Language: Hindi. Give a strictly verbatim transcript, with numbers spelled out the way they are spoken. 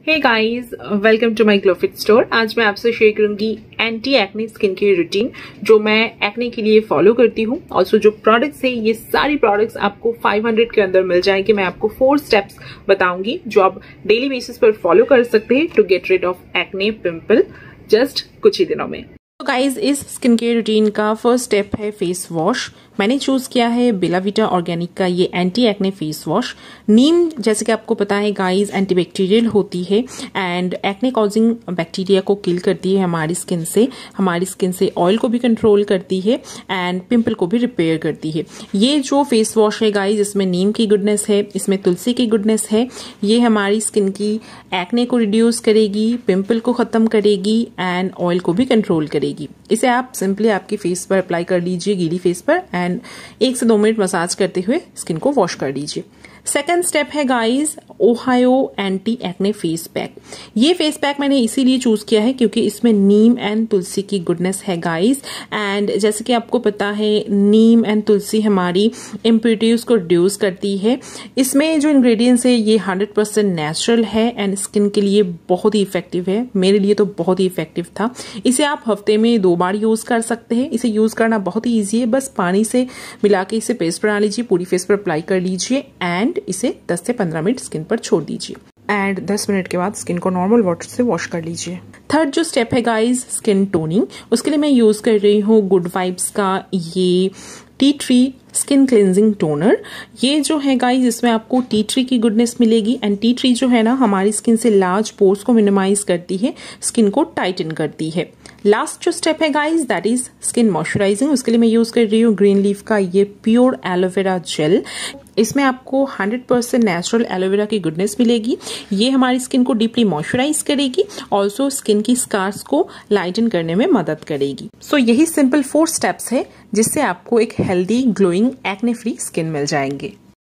Hey guys, welcome to my glow fit store. आज मैं आपसे शेयर करूंगी anti acne skin care routine जो मैं एक्ने के लिए फॉलो करती हूँ। ऑल्सो जो प्रोडक्ट्स है, ये सारी प्रोडक्ट्स आपको पाँच सौ के अंदर मिल जाएंगे। मैं आपको फोर स्टेप्स बताऊंगी जो आप डेली बेसिस पर फॉलो कर सकते हैं to get rid off acne pimple just कुछ ही दिनों में। तो गाइज, इस स्किन केयर रूटीन का फर्स्ट स्टेप है फेस वॉश। मैंने चूज किया है वीटा ऑर्गेनिक का ये एंटी एक्ने फेस वॉश। नीम, जैसे कि आपको पता है गाइज, एंटीबैक्टीरियल होती है एंड एक्ने कॉजिंग बैक्टीरिया को किल करती है हमारी स्किन से। हमारी स्किन से ऑयल को भी कंट्रोल करती है एंड पिंपल को भी रिपेयर करती है। ये जो फेस वॉश है गाइज, इसमें नीम की गुडनेस है, इसमें तुलसी की गुडनेस है। ये हमारी स्किन की एक्ने को रिड्यूस करेगी, पिंपल को खत्म करेगी एंड ऑयल को भी कंट्रोल करेगी। इसे आप सिंपली आपकी फेस पर अप्लाई कर लीजिए, गीली फेस पर, एंड एक से दो मिनट मसाज करते हुए स्किन को वॉश कर लीजिए। सेकेंड स्टेप है गाइज ओहायो एंटी एक्ने फेस पैक। ये फेस पैक मैंने इसीलिए चूज किया है क्योंकि इसमें नीम एंड तुलसी की गुडनेस है गाइज। एंड जैसे कि आपको पता है, नीम एंड तुलसी हमारी impurities को रिड्यूस करती है। इसमें जो इंग्रेडिएंट्स है ये हंड्रेड परसेंट नेचुरल है एंड स्किन के लिए बहुत ही इफेक्टिव है। मेरे लिए तो बहुत ही इफेक्टिव था। इसे आप हफ्ते में दो बार यूज कर सकते हैं। इसे यूज करना बहुत ही ईजी है। बस पानी से मिला के इसे पेस्ट बना लीजिए, पूरी फेस पर अप्लाई कर लीजिए एंड इसे दस से पंद्रह मिनट स्किन पर छोड़ दीजिए एंड दस मिनट के बाद स्किन को नॉर्मल वाटर से वॉश कर लीजिए। थर्ड जो स्टेप है गाइज, स्किन टोनिंग। उसके लिए मैं यूज कर रही हूँ गुड वाइब्स का ये tea tree skin cleansing toner. ये जो है गाइज, इसमें आपको टी ट्री की गुडनेस मिलेगी एंड टी ट्री जो है ना, हमारी स्किन से लार्ज पोर्स को मिनिमाइज करती है, स्किन को टाइटन करती है। लास्ट जो स्टेप है guys, that is skin moisturising. उसके लिए मैं यूज कर रही हूँ ग्रीन लीफ का ये प्योर एलोवेरा जेल। इसमें आपको हंड्रेड परसेंट नेचुरल एलोवेरा की गुडनेस मिलेगी। ये हमारी स्किन को डीपली मॉइस्चराइज करेगी, ऑल्सो स्किन की स्कार्स को लाइटन करने में मदद करेगी। सो so, यही सिंपल फोर स्टेप्स है जिससे आपको एक healthy glowing acne free skin मिल जाएंगे।